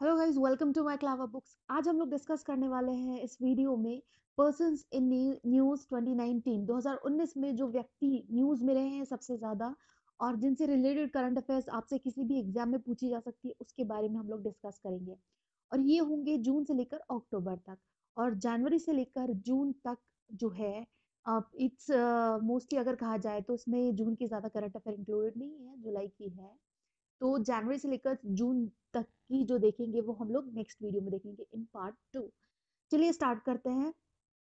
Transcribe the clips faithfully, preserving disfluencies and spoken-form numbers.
Hello guys, welcome to my Clava books. आज हम लोग डिस्कस करने वाले हैं इस वीडियो में persons in news twenty nineteen दो हज़ार उन्नीस में जो व्यक्ति न्यूज़ में रहे हैं सबसे ज़्यादा और जिनसे रिलेटेड करंट अफेयर्स आपसे किसी भी एग्जाम में पूछी जा सकती है उसके बारे में हम लोग डिस्कस करेंगे। और ये होंगे जून से लेकर अक्टूबर तक और जनवरी से लेकर जून तक जो है। इट्स मोस्टली अगर कहा जाए तो इसमें जून की ज़्यादा करंट अफेयर इंक्लूडेड नहीं है, जुलाई की है। तो जनवरी से लेकर जून तक की जो देखेंगे वो हम लोग नेक्स्ट वीडियो में देखेंगे इन पार्ट टू। चलिए स्टार्ट करते हैं।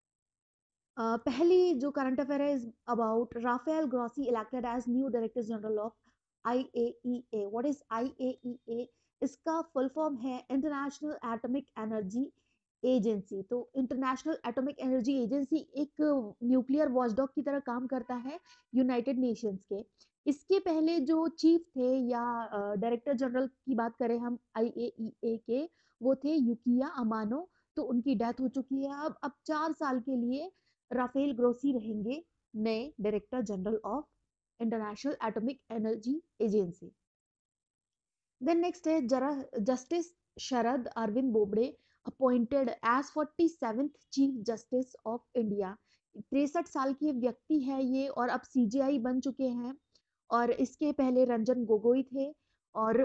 अ, पहली जो करंट अफेयर है is about Rafael Grossi elected as new director general of I A E A. What is I A E A? इसका फुल फॉर्म है इंटरनेशनल एटॉमिक एनर्जी एजेंसी। तो इंटरनेशनल एटॉमिक एनर्जी एजेंसी एक nuclear watchdog की तरह काम करता है United Nations के। इसके पहले जो चीफ थे या डायरेक्टर जनरल की बात करें हम आई ए ई ए के, वो थे युकिया अमानो। तो उनकी डेथ हो चुकी है। अब अब चार साल के लिए राफेल ग्रोसी रहेंगे नए director general of international atomic energy agency. Then next है जरा justice Sharad Arvind Bobde appointed as forty seventh chief justice of India. तिरसठ साल के व्यक्ति है ये और अब सीजीआई बन चुके हैं। और इसके पहले रंजन गोगोई थे और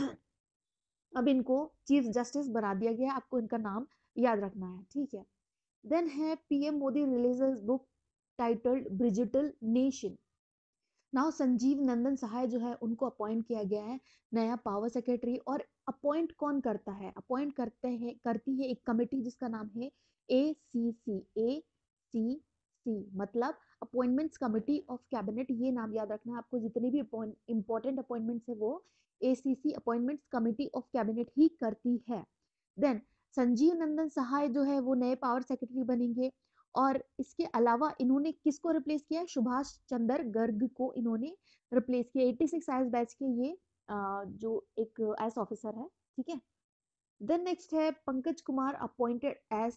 अब इनको चीफ जस्टिस बना दिया गया। आपको इनका नाम याद रखना है, ठीक है। देन है PM Modi releases book titled Bridgital nation. Now Sanjeev Nandan Sahay जो है उनको अपॉइंट किया गया है नया पावर सेक्रेटरी। और अपॉइंट कौन करता है? अपॉइंट करते हैं करती है एक कमेटी जिसका नाम है ए सी सी। ए सी सी मतलब अपॉइंटमेंट्स कमेटी ऑफ कैबिनेट। ये नाम याद रखना है आपको। जितने भी इंपॉर्टेंट अपॉइंटमेंट्स है वो A C C appointments committee of cabinet ही करती है। देन संजीव नंदन सहाय जो है वो नए पावर सेक्रेटरी बनेंगे। और इसके अलावा इन्होंने किसको रिप्लेस किया है? सुभाष चंद्र गर्ग को इन्होंने रिप्लेस किया। छियासी आईएएस बैच के ये अ, जो एक आईएएस ऑफिसर है, ठीक है। देन नेक्स्ट है Pankaj Kumar appointed as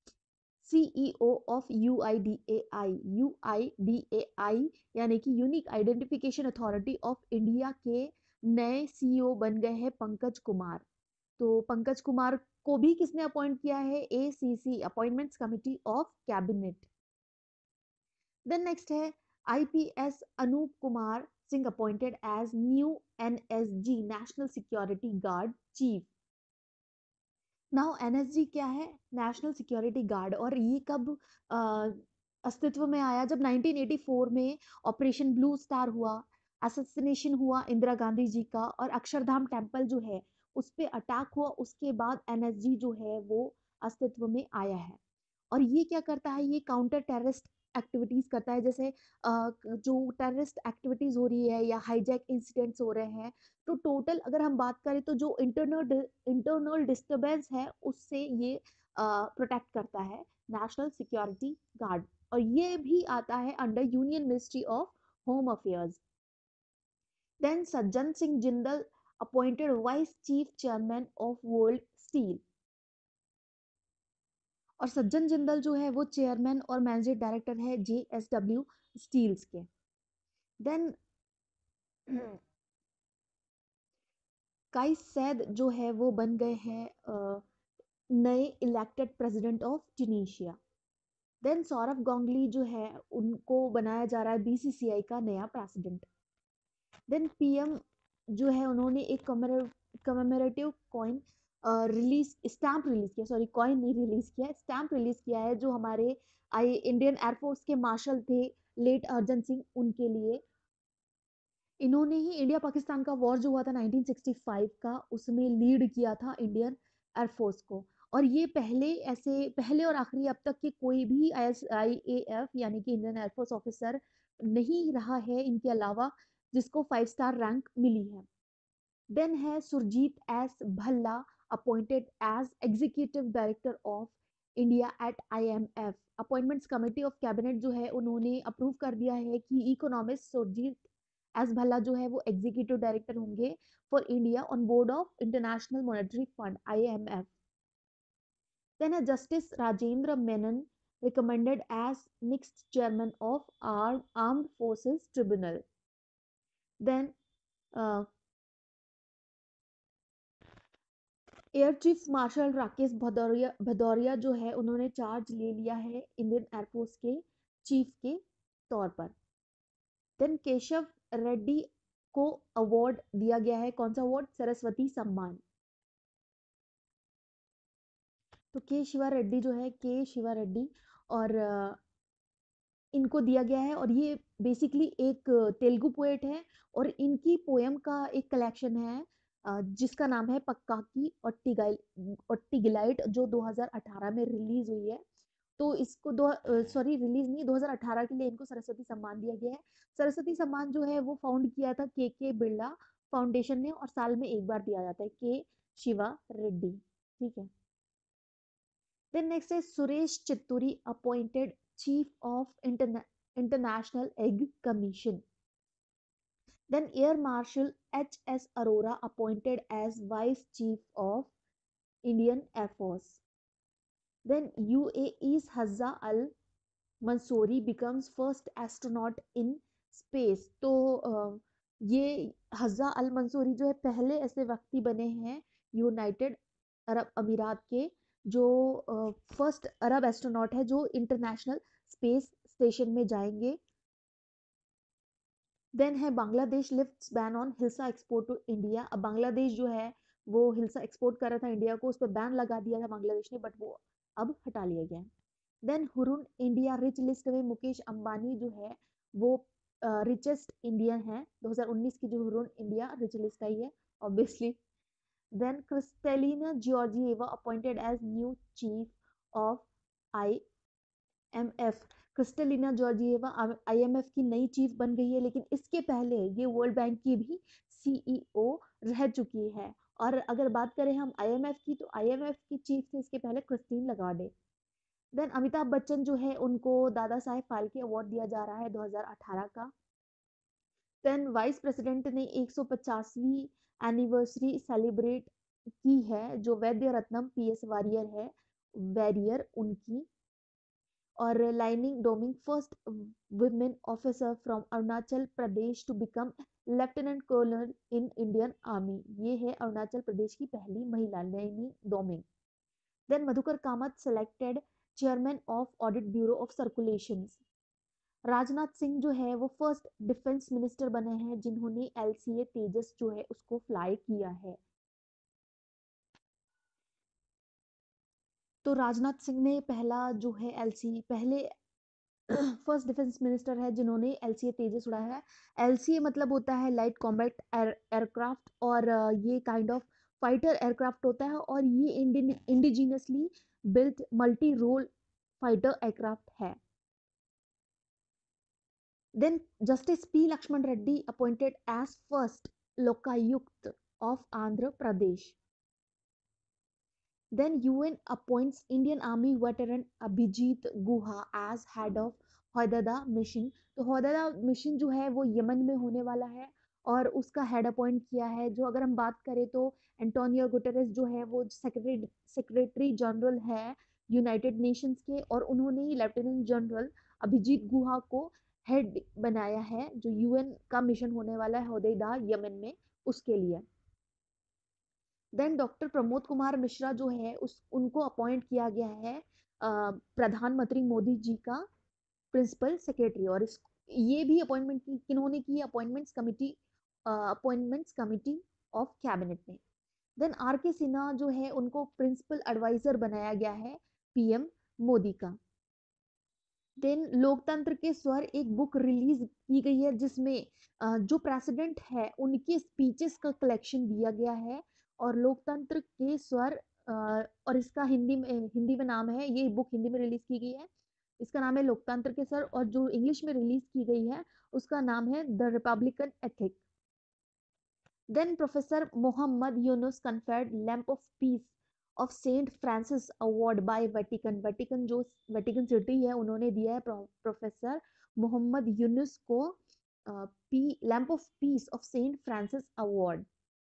CEO of UIDAI. UIDAI यानी कि unique identification authority of India के नए सीईओ बन गए हैं पंकज कुमार। तो पंकज कुमार को भी किसने अपॉइंट किया है? ACC appointments committee of cabinet. Then next है IPS Anoop Kumar Singh appointed as new NSG national security guard chief. Now NSG क्या है? National security guard. और ये कब अ, अस्तित्व में आया? जब नाइनटीन एटी फोर में ऑपरेशन ब्लू स्टार हुआ, असैसिनेशन हुआ इंदिरा गांधी जी का और अक्षरधाम टेम्पल जो है उस पे अटैक हुआ। उसके बाद एनएसजी जो है वो अस्तित्व में आया है। और ये क्या करता है? ये काउंटर टेररिस्ट एक्टिविटीज करता है। जैसे अ, जो टेररिस्ट एक्टिविटीज हो रही है या हाईजैक इंसिडेंट्स हो रहे हैं, तो टोटल अगर हम बात करें तो जो इंटरनल इंटरनल डिस्टरबेंस है उससे ये प्रोटेक्ट करता है नेशनल सिक्योरिटी गार्ड। और ये भी आता है under union ministry of home affairs. Then Sajjan Singh Jindal appointed vice chief chairman of world steel. और सज्जन जिंदल जो है वो चेयरमैन और मैनेजिंग डायरेक्टर है जेएसडब्ल्यू स्टील्स के। देन काइस सैद जो है वो बन गए हैं अ, नए elected president of Tunisia. Then Sourav Ganguly जो है उनको बनाया जा रहा है बीसीसीआई का नया प्रेसिडेंट। देन पीएम जो है उन्होंने एक commemorative coin release stamp release किया। सॉरी, कॉइन नहीं रिलीज किया, स्टैम्प रिलीज किया है जो हमारे आई इंडियन एयरफोर्स के मार्शल थे लेट अर्जन सिंह, उनके लिए। इन्होंने ही इंडिया पाकिस्तान का वॉर जो हुआ था नाइनटीन सिक्सटी फाइव का, उसमें लीड किया था इंडियन एयरफोर्स को। और ये पहले ऐसे पहले और आखिरी अब तक के कोई भी आई ए एफ यानी कि इंडियन एयरफोर्स ऑफिसर नहीं रहा है इनके अलावा जिसको फाइव स्टार रैंक मिली है। देन है Surjit S Bhalla appointed as executive director of India at IMF. Appointments committee of cabinet जो है उन्होंने अप्रूव कर दिया है कि इकोनॉमिस्ट सुरजीत एस भल्ला जो है वो एग्जीक्यूटिव डायरेक्टर होंगे for India on board of international monetary fund IMF. Then है justice Rajendra Menon recommended as next chairman of our armed forces tribunal. Then uh, air chief marshal Rakesh Bhadauria Bhadauria जो है उन्होंने चार्ज ले लिया है इंडियन एयरफोर्स के चीफ के तौर पर। देन केशव रेड्डी को अवार्ड दिया गया है, कौन सा अवार्ड? सरस्वती सम्मान। तो के शिवा रेड्डी जो है, के शिवा रेड्डी और अ, इनको दिया गया है, और ये बेसिकली एक तेलुगु पोएट है और इनकी पोयम का एक कलेक्शन है अ, जिसका नाम है पक्काकी ओट्टिगाइल ओट्टिगिलाइट, जो दो हज़ार अठारह में रिलीज हुई है। तो इसको दो सॉरी रिलीज नहीं, दो हज़ार अठारह के लिए इनको सरस्वती सम्मान दिया गया है। सरस्वती सम्मान जो है वो फाउंड किया था के के बिरला फाउंडेशन ने, और साल में एक बार दिया जाता है। के शिवा रेड्डी, ठीक है। Then next is Suresh Chitturi appointed Chief of Interna- International Egg Commission. Then Air Marshal H S Arora appointed as Vice Chief of Indian Air Force. Then U A E's Hazza Al Mansouri becomes first astronaut in space. तो अ, ये हज़्ज़ा अल मंसूरी जो है पहले ऐसे व्यक्ति बने हैं United Arab अमीरात के जो फर्स्ट अरब एस्ट्रोनॉट है जो इंटरनेशनल स्पेस स्टेशन में जाएंगे। देन है Bangladesh lifts ban on hilsa export to India. अब बांग्लादेश जो है वो हिल्सा एक्सपोर्ट कर रहा था इंडिया को, उस पर बैन लगा दिया था बांग्लादेश ने, बट वो अब हटा लिया गया है। Then Hurun India rich list में मुकेश अंबानी जो है वो रिचेस्ट इंडियन है। दो हज़ार उन्नीस की जो हुरुन इंडिया रिच लिस्ट आई है obviously. Then Kristalina Georgieva appointed as new chief of IMF. Kristalina Georgieva IMF की नई चीफ बन गई है, लेकिन इसके पहले ये वर्ल्ड बैंक की भी सीईओ रह चुकी है। और अगर बात करें हम आईएमएफ की, तो आईएमएफ की चीफ थे इसके पहले Christine Lagarde. Then Amitabh Bachchan जो है उनको दादा साहेब फाल्के अवार्ड दिया जा रहा है दो हज़ार अठारह का। देन वाइस प्रेसिडेंट ने एक सौ पचासवीं एनिवर्सरी सेलिब्रेट की है, जो वैद्य रत्नम पीएस वारियर है, वैरियर उनकी। और लाइनिंग Doming first women officer from Arunachal Pradesh to become lieutenant colonel in Indian army. ये है अरुणाचल प्रदेश की पहली महिला, लाइनिंग Doming. Then Madhukar Kamath selected chairman of audit bureau of circulations. Rajnath Singh जो है वो फर्स्ट डिफेंस मिनिस्टर बने हैं जिन्होंने एलसीए तेजस जो है उसको फ्लाई किया है। तो राजनाथ सिंह ने पहला जो है एलसी पहले फर्स्ट डिफेंस मिनिस्टर है जिन्होंने एलसीए तेजस उड़ाया है। एलसीए मतलब होता है लाइट कॉम्बैट एयरक्राफ्ट, और अ, ये काइंड ऑफ फाइटर एयरक्राफ्ट होता है, और ये indigenously built multi role fighter aircraft है। Then Justice P. Lakshman Reddy appointed as first Lokayukt of Andhra Pradesh. Then U N appoints Indian Army veteran Abhijit Guha as head of Hodeidah mission. तो Hodeidah mission जो है वो Yemen में होने वाला है और उसका हेड अपॉइंट किया है। जो अगर हम बात करें तो एंटोनियो गुटेरेस जो है वो सेक्रेटरी सेक्रेटरी जनरल है यूनाइटेड नेशंस के, और उन्होंने ही लेफ्टिनेंट जनरल अभिजीत गुहा को हेड बनाया है जो यूएन का मिशन होने वाला है हौदेदा यमन में, उसके लिए। देन डॉक्टर प्रमोद कुमार मिश्रा जो है उस उनको अपॉइंट किया गया है प्रधानमंत्री मोदी जी का प्रिंसिपल सेक्रेटरी। और इस ये भी अपॉइंटमेंट की किन्होंने की? Appointments committee appointments committee of cabinet ने। देन आर के सिन्हा जो है उनको प्रिंसिपल एडवाइजर बनाया गया है पीएम मोदी का। देन लोकतंत्र के स्वर एक बुक रिलीज की गई है जिसमें जो प्रेसिडेंट है उनके स्पीचेस का कलेक्शन दिया गया है, और लोकतंत्र के स्वर और इसका हिंदी में हिंदी में नाम है, ये बुक हिंदी में रिलीज की गई है, इसका नाम है लोकतंत्र के स्वर, और जो इंग्लिश में रिलीज की गई है उसका नाम है the republican ethic. Then professor Mohammad Yunus conferred lamp of peace of saint Francis award by Vatican. Vatican जो वेटिकन सिटी है उन्होंने दिया है प्रोफेसर मोहम्मद यूनुस को P lamp of peace of saint Francis award.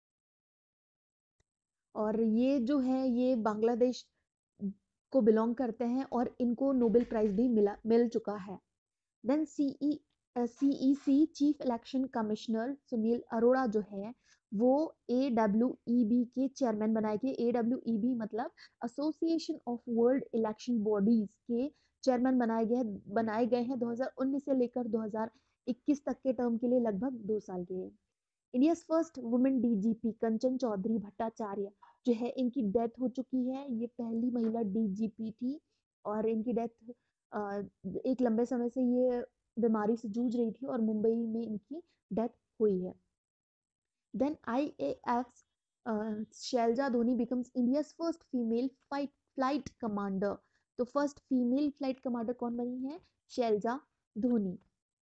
और ये जो है ये बांग्लादेश को बिलोंग करते हैं और इनको नोबेल प्राइज भी मिला मिल चुका है। Then CE CEC chief election commissioner Sunil Arora जो है वो ए डब्ल्यू ई बी के चेयरमैन बनाए गए। ए डब्ल्यू ई बी मतलब association of world election bodies के चेयरमैन बनाए गए बनाए गए हैं दो हज़ार उन्नीस से लेकर दो हज़ार इक्कीस तक के टर्म के लिए, लगभग दो साल के लिए। India first women D G P Kanchan Chaudhary Bhattacharya जो है, इनकी डेथ हो चुकी है। ये पहली महिला डी जी पी थी और इनकी डेथ एक लंबे समय से ये बीमारी से जूझ रही थी और मुंबई में इनकी डेथ हुई है। Then I A F Shailja Dhoni becomes India's first female fight flight commander. तो फर्स्ट फीमेल फ्लाइट कमांडर कौन बनी है? Shailja Dhoni.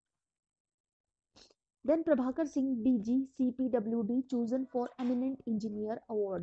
Then Prabhakar Singh DG CPWD chosen for eminent engineer award.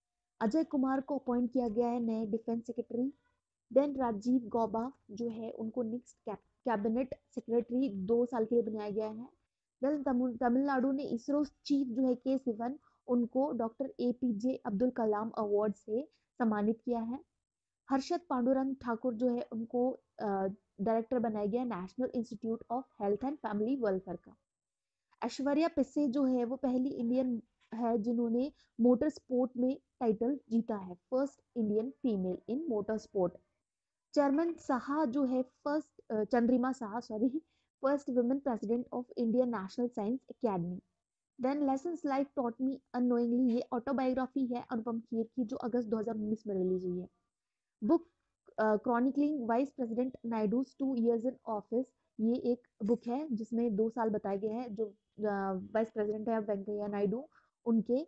Ajay Kumar को अपॉइंट किया गया है नए defence secretary. Then Rajiv Gauba जो है उनको नेक्स्ट कैबिनेट सेक्रेटरी दो साल के लिए बनाया गया है। देन तमिलनाडु ने इसरो चीफ जो है के सिवन, उनको doctor A P J Abdul Kalam award से सम्मानित किया है। हर्षद पांडुरंग ठाकुर जो है उनको डायरेक्टर बनाया गया national institute of health and family welfare का। ऐश्वर्या पिस्से जो है वो पहली इंडियन है जिन्होंने मोटर स्पोर्ट में टाइटल जीता है, first Indian female in motor sport. Chairman Saha जो है first, Chandrima Saha sorry, first women president of Indian national science academy. Then lessons life taught me unknowingly, ये ऑटोबायोग्राफी है अनुपम खेर की जो अगस्त दो हज़ार उन्नीस में रिलीज हुई है। Book chronicling vice president Naidu's two years in office, ये एक बुक है जिसमें दो साल बताए गए हैं जो वाइस प्रेसिडेंट है वेंकैया नायडू उनके।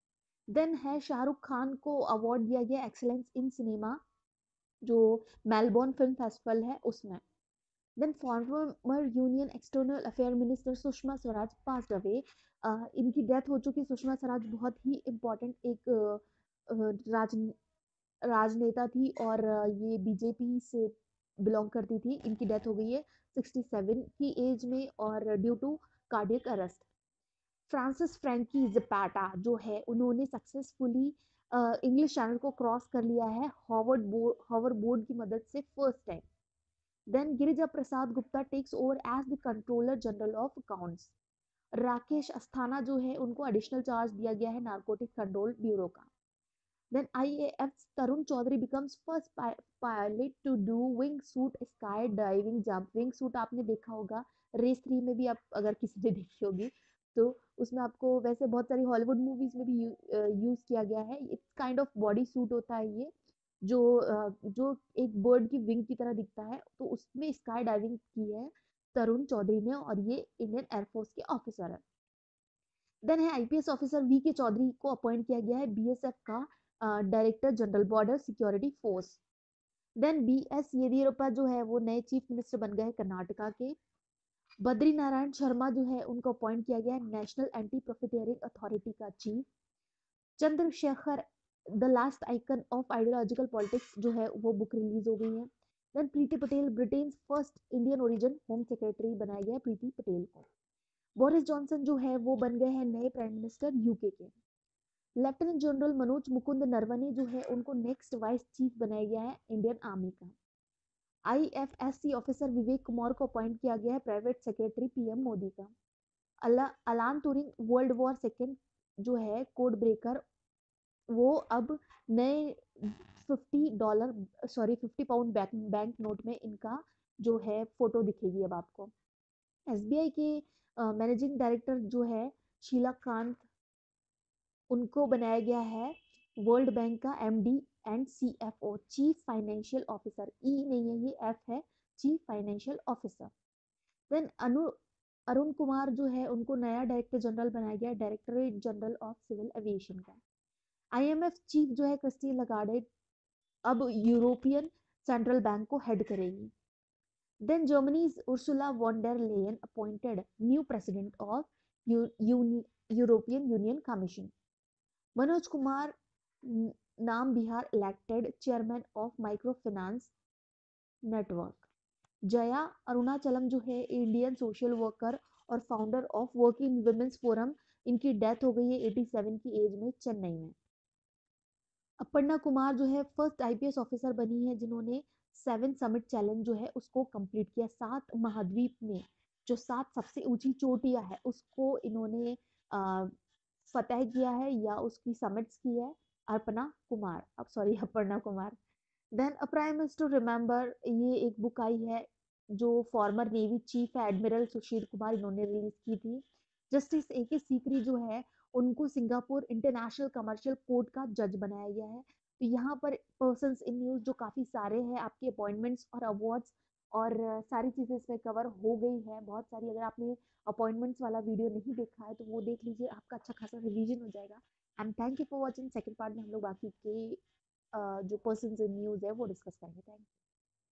देन है शाहरुख खान को अवार्ड दिया गया एक्सीलेंस इन सिनेमा जो मेलबोर्न फिल्म फेस्टिवल है उसमें। Then former union external affair minister Sushma Swaraj passed away, इनकी डेथ हो चुकी। सुषमा स्वराज बहुत ही इम्पोर्टेंट एक uh, राज राजनेता थी और ये बी जे पी से बिलोंग करती थी। इनकी डेथ हो गई है सड़सठ की एज में और due to cardiac arrest. Francis Franky Zapata जो है उन्होंने सक्सेसफुली इंग्लिश चैनल को क्रॉस कर लिया है हॉवर्ड बोर्ड हॉवर बोर्ड की मदद से first time. Then Girija Prasad Gupta takes over as the controller general of accounts. Rakesh Asthana जो है उनको एडिशनल चार्ज दिया गया है नारकोटिक कंट्रोल ब्यूरो का। Then I A F's Tarun Chaudhary becomes first pi pilot to do wingsuit skydiving jump. Wingsuit आपने देखा होगा रेस थ्री में भी, आप अगर किसी ने देखी होगी तो उसमें आपको वैसे बहुत सारी हॉलीवुड मूवीज में भी यू, यूज किया गया है। It's kind of body suit होता है ये जो uh, जो एक बर्ड की विंग की तरह दिखता है, तो उसमें स्काई डाइविंग की है तरुण चौधरी ने और ये इंडियन एयरफोर्स के ऑफिसर है। देन है I P S officer V K Chaudhary को अपॉइंट किया गया है बी एस एफ का director general border security force. Then B S Yediyurappa जो है वो नए चीफ मिनिस्टर बन गए कर्नाटका के। बद्री नारायण शर्मा जो है उनको अपॉइंट किया गया है नेशनल एंटी प्रॉफिटियरिंग अथॉरिटी का chief. Chandrashekhar the last icon of ideological politics जो है वो बुक रिलीज हो गई है। Then Priti Patel Britain first Indian origin home secretary बनाया गया प्रीति पटेल को। बोरिस जॉनसन जो है वो बन गए हैं नए प्राइम मिनिस्टर यूके के। लेफ्टिनेंट जनरल मनोज मुकुंद नरवणे जो है उनको नेक्स्ट वाइस चीफ बनाया गया है इंडियन आर्मी का। I F S C officer Vivek Kumar को अपॉइंट किया गया है private secretary P M Modi का। अला अलान तुरिंग वर्ल्ड वॉर सेकेंड जो है कोड ब्रेकर, वो अब नए fifty dollar sorry fifty pound bank bank note में इनका जो है फोटो दिखेगी अब आपको। एस बी आई के मैनेजिंग डायरेक्टर जो है शीला कांत, उनको बनाया गया है वर्ल्ड बैंक का M D and C F O chief financial officer. E नहीं है ये, एफ है, chief financial officer. Then Anu Arun Kumar जो है उनको नया डायरेक्टर जनरल बनाया गया directorate general of civil aviation का। आई एम एफ चीफ जो है क्रिस्टीन लगार्डे अब यूरोपियन सेंट्रल बैंक को हेड करेगी। Then Germany's Ursula von der Leyen appointed new president of European union commission. Manoj Kumar नाम Bihar elected chairman of micro finance network. Jaya Arunachalam जो है Indian social worker और founder of working women's forum, इनकी death हो गई है सत्तासी की एज में चेन्नई में। अपर्णा कुमार जो है first I P S officer बनी है जिन्होंने सेवन समिट चैलेंज जो है उसको कंप्लीट किया। सात महाद्वीप में जो सात सबसे ऊंची चोटियां है उसको इन्होंने फतेह किया है या उसकी समिट्स की है? अर्पणा कुमार, अब sorry Aparna Kumar. Then a prime minister remember, ये एक बुक आई है जो former navy chief admiral Sushil Kumar इन्होंने रिलीज की थी। जस्टिस ए के सीकरी जो है उनको सिंगापुर इंटरनेशनल कमर्शियल कोर्ट का जज बनाया गया है। तो यहाँ पर पर्सन्स इन न्यूज जो काफी सारे हैं, आपके अपॉइंटमेंट्स और अवार्ड्स और अ, सारी चीजें इसमें कवर हो गई है बहुत सारी। अगर आपने अपॉइंटमेंट्स वाला वीडियो नहीं देखा है तो वो देख लीजिए, आपका अच्छा खासा रिवीजन हो जाएगा। And thank you for watching. Second part में हम लोग बाकी के अ, जो पर्सन्स इन न्यूज़ है वो डिस्कस करेंगे। थैंक